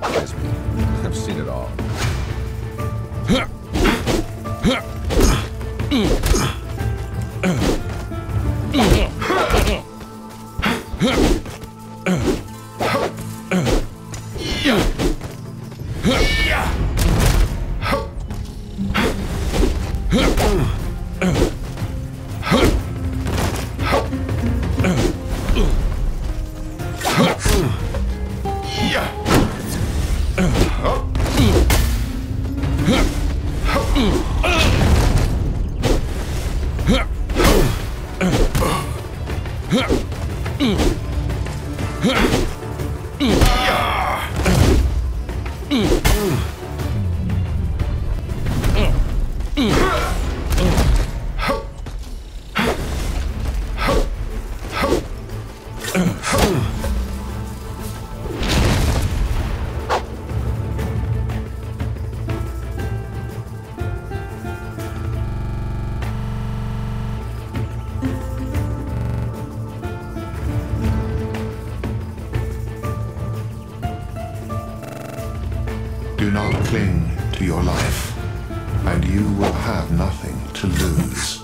surprise me. I've seen it all. Do not cling to your life, and you will have nothing to lose.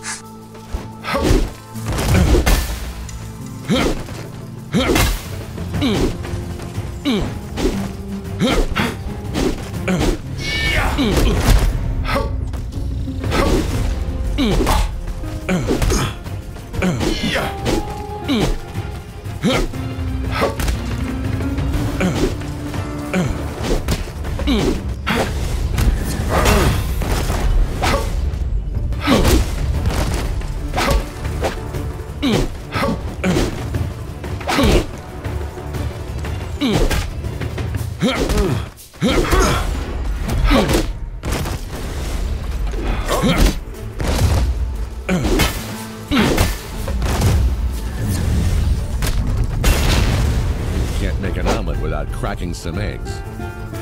Can't make an omelet without cracking some eggs.